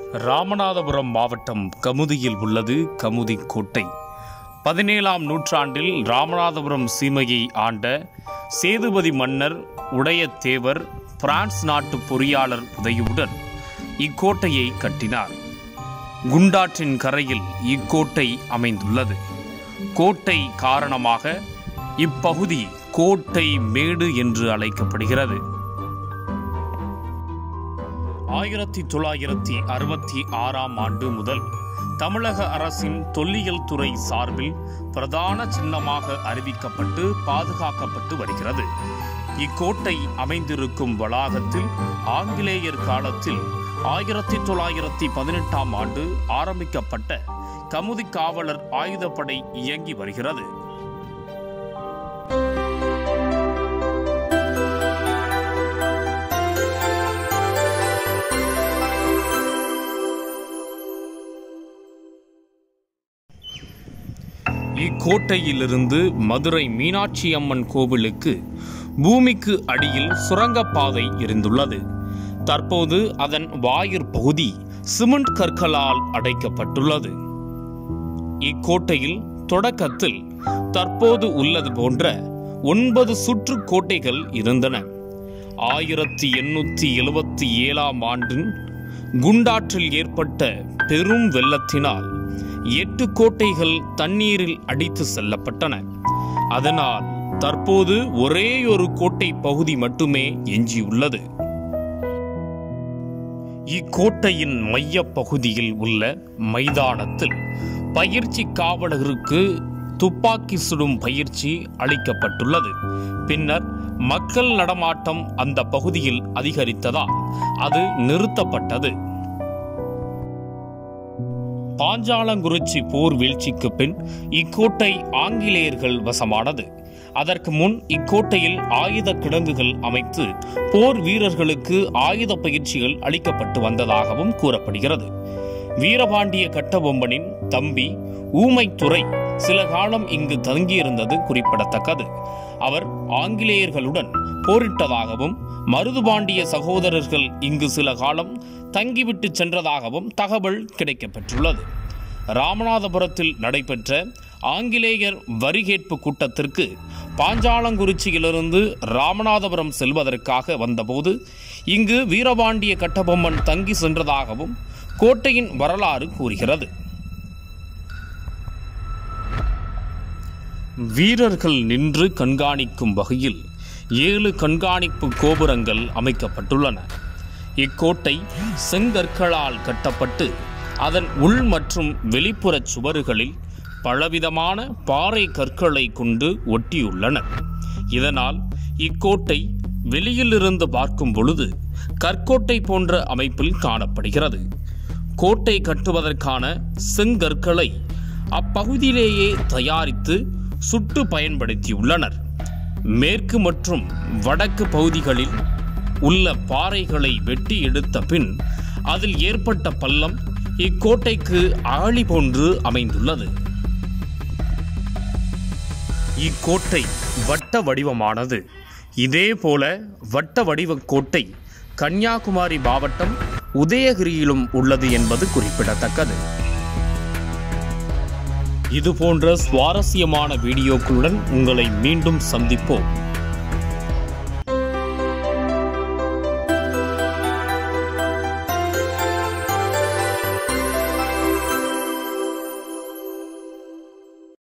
ராமநாதபுரம் மாவட்டம் கமுதியில் உள்ளது கமுதி கோட்டை. 17ஆம் நூற்றாண்டில் ராமநாதபுரம் சீமையை ஆண்ட சேதுபதி மன்னர் உடையத்தேவர் பிரான்ஸ் நாட்டு பொறியாளர் உதவியுடன் இக்கோட்டையை கட்டினார். குண்டாற்றின் கரையில் இக்கோட்டை அமைந்துள்ளது. கோட்டை காரணமாக இப்பகுதி கோட்டை மேடு என்று அழைக்கப்படுகிறது. 1966ஆம் ஆண்டு முதல் தமிழக அரசின் தொல்லியல் துறை சார்பில் பிரதான சின்னமாக அறிவிக்கப்பட்டு பாதுகாக்கப்பட்டு வருகிறது. இக்கோட்டை அமைந்திருக்கும் வளாகத்தில் ஆங்கிலேயர் காலத்தில் 1918ஆம் ஆண்டு ஆரம்பிக்கப்பட்ட கமுதி காவலர் ஆயுதப்படை இயங்கி வருகிறது. இக்கோட்டையிலிருந்து மதுரை மீனாட்சி அம்மன் கோவிலுக்கு பூமிக்கு அடியில் சுரங்கப்பாதை இருந்துள்ளது. தற்போது அதன் வாயிற் பகுதி சிமெண்ட் கற்களால் அடைக்கப்பட்டுள்ளது. இக்கோட்டையில் தொடக்கத்தில் தற்போது உள்ளது போன்ற 9 சுற்று கோட்டைகள் இருந்தன. 1877ஆம் ஆண்டின் குண்டாற்றில் ஏற்பட்ட பெரும் வெள்ளத்தினால் 8 கோட்டைகள் தண்ணீரில் அடித்து செல்லப்பட்டன. அதனால் தற்போது ஒரே ஒரு கோட்டை பகுதி மட்டுமே எஞ்சியுள்ளது. இக்கோட்டையின் மைய பகுதியில் உள்ள மைதானத்தில் பயிற்சி காவலருக்கு துப்பாக்கி சுடும் பயிற்சி அளிக்கப்பட்டுள்ளது. பின்னர் மக்கள் நடமாட்டம் அந்த பகுதியில் அதிகரித்ததால் அது நிறுத்தப்பட்டது. பாஞ்சாலங்குறிச்சி போர் வீழ்ச்சிக்கு பின் இக்கோட்டை ஆங்கிலேயர்கள் வசமானது. அதற்கு முன் இக்கோட்டையில் ஆயுத கிடங்குகள் அமைத்து போர் வீரர்களுக்கு ஆயுத பயிற்சிகள் அளிக்கப்பட்டு வந்ததாகவும் கூறப்படுகிறது. வீரபாண்டிய கட்டபொம்மனின் தம்பி ஊமைத்துறை சில காலம் இங்கு தங்கியிருந்தது குறிப்பிடத்தக்கது. அவர் ஆங்கிலேயர்களுடன் போரிட்டதாகவும் மருதுபாண்டிய சகோதரர்கள் இங்கு சில காலம் தங்கிவிட்டு சென்றதாகவும் தகவல் கிடைக்கப்பெற்றுள்ளது. ராமநாதபுரத்தில் நடைபெற்ற ஆங்கிலேயர் வரிகேட்பு கூட்டத்திற்கு பாஞ்சாலங்குறிச்சியிலிருந்து ராமநாதபுரம் செல்வதற்காக வந்தபோது இங்கு வீரபாண்டிய கட்டபொம்மன் தங்கி சென்றதாகவும் கோட்டையின் வரலாறு கூறுகிறது. வீரர்கள் நின்று கண்காணிக்கும் வகையில் 7 கண்காணிப்பு கோபுரங்கள் அமைக்கப்பட்டுள்ளன. இக்கோட்டை செங்கற்களால் கட்டப்பட்டு அதன் உள் மற்றும் வெளிப்புற சுவறுகளில் பலவிதமான பாறை கற்களை கொண்டு ஒட்டியுள்ளனர். இதனால் இக்கோட்டை வெளியிலிருந்து பார்க்கும் பொழுது கற்கோட்டை போன்ற அமைப்பில் காணப்படுகிறது. கோட்டை கட்டுவதற்கான செங்கற்களை அப்பகுதியிலேயே தயாரித்து சுட்டு பயன்படுத்தியுள்ளனர். மேற்கு மற்றும் வடக்கு பகுதிகளில் உள்ள பாறைகளை வெட்டி எடுத்த பின் அதில் ஏற்பட்ட பள்ளம் இக்கோட்டைக்கு ஆழி போன்று அமைந்துள்ளது. இக்கோட்டை வட்ட வடிவமானது. இதேபோல வட்ட வடிவ கோட்டை கன்னியாகுமரி மாவட்டம் உதயகிரியிலும் உள்ளது என்பது குறிப்பிடத்தக்கது. இதுபோன்ற சுவாரஸ்யமான வீடியோக்களுடன் உங்களை மீண்டும் சந்திப்போம்.